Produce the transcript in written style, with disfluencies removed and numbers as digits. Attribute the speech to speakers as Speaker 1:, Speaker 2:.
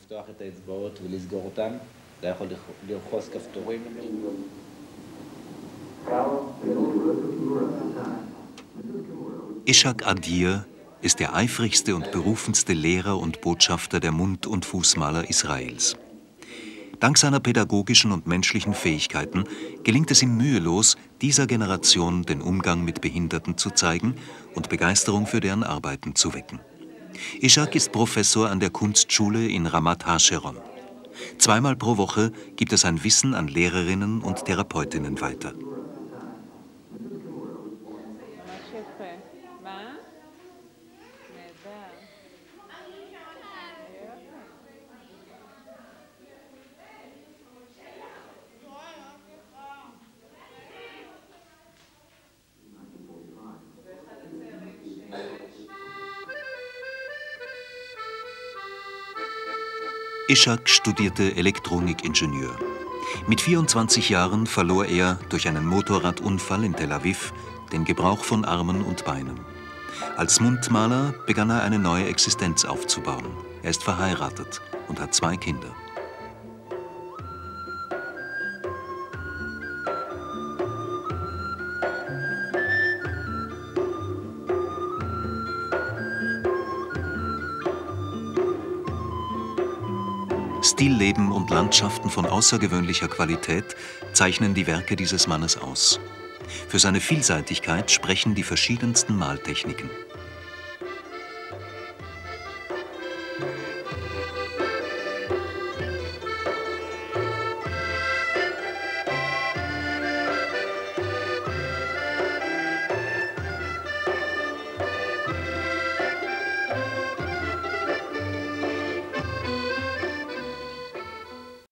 Speaker 1: לפתוח את האצבעות ולסגור אותן. אתה יכול לרחוס כפתורים.
Speaker 2: Ishak Adir ist der eifrigste und berufenste Lehrer und Botschafter der Mund- und Fußmaler Israels. Dank seiner pädagogischen und menschlichen Fähigkeiten gelingt es ihm mühelos, dieser Generation den Umgang mit Behinderten zu zeigen und Begeisterung für deren Arbeiten zu wecken. Ishak ist Professor an der Kunstschule in Ramat HaSharon. Zweimal pro Woche gibt er sein Wissen an Lehrerinnen und Therapeutinnen weiter. Ishak studierte Elektronikingenieur. Mit 24 Jahren verlor er durch einen Motorradunfall in Tel Aviv den Gebrauch von Armen und Beinen. Als Mundmaler begann er eine neue Existenz aufzubauen. Er ist verheiratet und hat 2 Kinder. Stillleben und Landschaften von außergewöhnlicher Qualität zeichnen die Werke dieses Mannes aus. Für seine Vielseitigkeit sprechen die verschiedensten Maltechniken.